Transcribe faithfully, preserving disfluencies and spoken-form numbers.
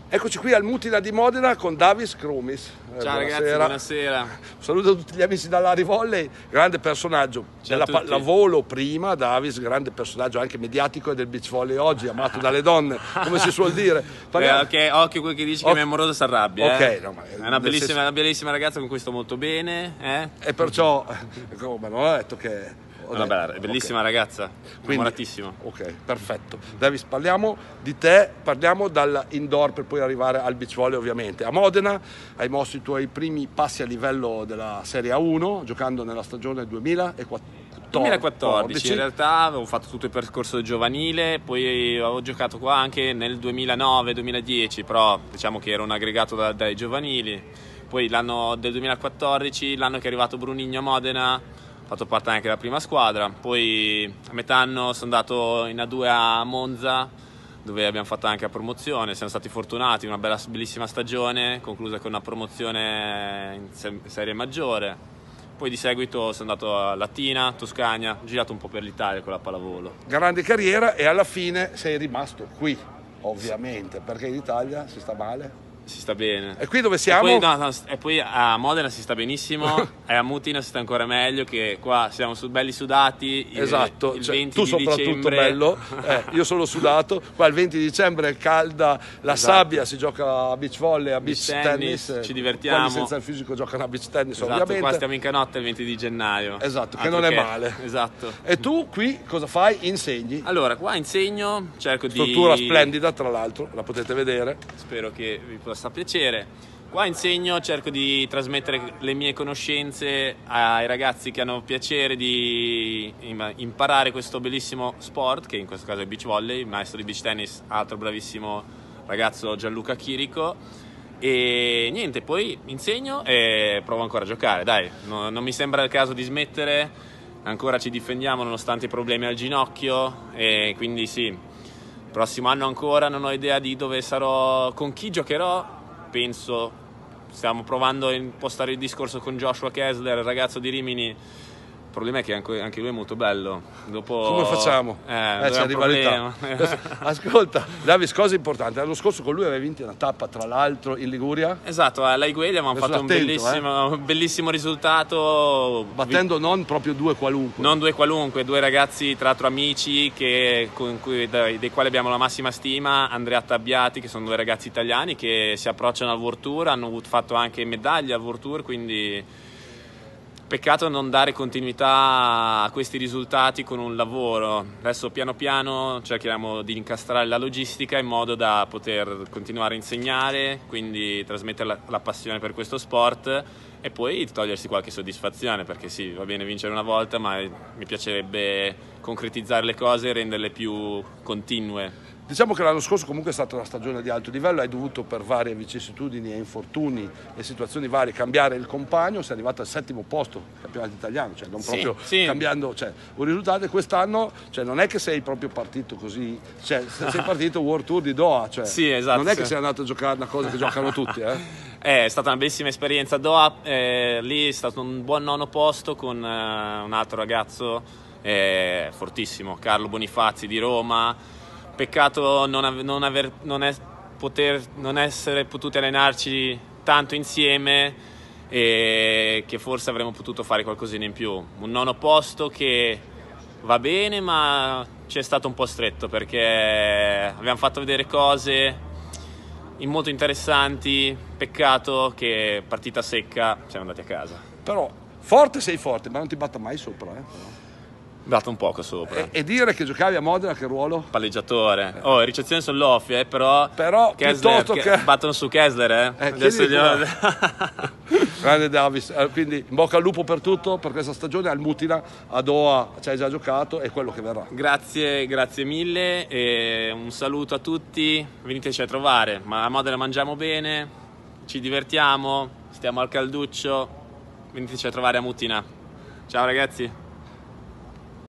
Eccoci qui al Mutina di Modena con Davis Krumis. Eh, Ciao buonasera. Ragazzi, buonasera. Un saluto a tutti gli amici dall'Ari Volley, grande personaggio Ciao della pallavolo prima, Davis, grande personaggio anche mediatico e del beach volley oggi, amato dalle donne, come si suol dire. Parliamo... Beh, ok, occhio quel che dici, okay. Che mia amorosa si arrabbia. Ok, eh. no, ma è una bellissima, senso... una bellissima ragazza con cui sto molto bene. Eh? E perciò, come non ho detto che... Una bella, bellissima okay. ragazza, innamoratissima. Ok, perfetto. Davis, parliamo di te, parliamo dall'indoor per poi arrivare al beach volley ovviamente. A Modena hai mosso i tuoi primi passi a livello della Serie A uno, giocando nella stagione duemilaquattordici. duemilaquattordici, in realtà avevo fatto tutto il percorso giovanile, poi avevo giocato qua anche nel duemilanove duemiladieci, però diciamo che ero un aggregato da, dai giovanili. Poi l'anno del duemilaquattordici, l'anno che è arrivato Brunigno a Modena, ho fatto parte anche della prima squadra. Poi a metà anno sono andato in A due a Monza, dove abbiamo fatto anche la promozione, siamo stati fortunati, una bella, bellissima stagione conclusa con una promozione in serie maggiore. Poi di seguito sono andato a Latina, Toscana, ho girato un po' per l'Italia con la pallavolo. Grande carriera, e alla fine sei rimasto qui, ovviamente, perché in Italia si sta male. Si sta bene. E qui dove siamo? E poi, no, no, e poi a Modena si sta benissimo, e a Mutina si sta ancora meglio, che qua siamo su, belli sudati. Esatto, il, il cioè, venti tu di soprattutto dicembre... bello, eh, io sono sudato, qua il venti dicembre è calda, la esatto. sabbia, si gioca a beach volley, a beach, beach tennis, tennis, ci divertiamo. Quelli senza il fisico giocano a beach tennis, esatto, ovviamente. Qua stiamo in canotta il venti di gennaio. Esatto, che non è male. Esatto. E tu qui cosa fai? Insegni? Allora, qua insegno, cerco Struttura di... Struttura splendida, tra l'altro, la potete vedere. Spero che vi possa piacere. Qua insegno, cerco di trasmettere le mie conoscenze ai ragazzi che hanno piacere di imparare questo bellissimo sport, che in questo caso è beach volley. Il maestro di beach tennis, altro bravissimo ragazzo, Gianluca Chirico. E niente, poi insegno e provo ancora a giocare, dai, no, non mi sembra il caso di smettere, ancora ci difendiamo nonostante i problemi al ginocchio, e quindi sì, prossimo anno ancora non ho idea di dove sarò, con chi giocherò. Penso, stiamo provando a impostare il discorso con Joshua Kessler, il ragazzo di Rimini. Il problema è che anche, anche lui è molto bello. Dopo, come facciamo? Eh, eh, c'è rivalità. Ascolta, Davis, cosa importante, l'anno scorso con lui avevi vinto una tappa, tra l'altro in Liguria. Esatto, alla Iguelia abbiamo fatto attento, un bellissimo, eh? bellissimo risultato, battendo non proprio due qualunque. Non due qualunque, due ragazzi tra l'altro amici che, con cui, dei, dei quali abbiamo la massima stima. Andrea Tabbiati, che sono due ragazzi italiani che si approcciano al World Tour, hanno fatto anche medaglie al World Tour, quindi peccato non dare continuità a questi risultati con un lavoro. Adesso piano piano cerchiamo di incastrare la logistica in modo da poter continuare a insegnare, quindi trasmettere la, la passione per questo sport, e poi togliersi qualche soddisfazione, perché sì, va bene vincere una volta, ma mi piacerebbe concretizzare le cose e renderle più continue. Diciamo che l'anno scorso comunque è stata una stagione di alto livello, hai dovuto per varie vicissitudini e infortuni e situazioni varie cambiare il compagno, sei arrivato al settimo posto campionato italiano, cioè non sì, proprio sì. cambiando, cioè, un risultato. E quest'anno, cioè, non è che sei proprio partito così, cioè sei partito World Tour di Doha, cioè, sì, esatto, non è sì. che sei andato a giocare una cosa che giocano tutti. Eh? È stata una bellissima esperienza Doha, eh, lì è stato un buon nono posto con eh, un altro ragazzo eh, fortissimo, Carlo Bonifazzi di Roma. Peccato non, ave, non, aver, non, è, poter, non essere potuti allenarci tanto insieme, e che forse avremmo potuto fare qualcosina in più. Un nono posto che va bene, ma ci è stato un po' stretto, perché abbiamo fatto vedere cose molto interessanti. Peccato che partita secca siamo andati a casa. Però forte sei forte, ma non ti batta mai sopra, eh? Però. Dato un poco sopra. E, e dire che giocavi a Modena, che ruolo? Palleggiatore. Oh, ricezione sono l'offie, eh, però, però Kessler, piuttosto che... battono su Kessler, eh? eh Adesso gli... Grande Davis, quindi in bocca al lupo per tutto, per questa stagione. Al Mutina, a Doha ci hai già giocato, e quello che verrà. Grazie, grazie mille, e un saluto a tutti, veniteci a trovare, ma a Modena mangiamo bene, ci divertiamo, stiamo al calduccio, veniteci a trovare a Mutina. Ciao ragazzi.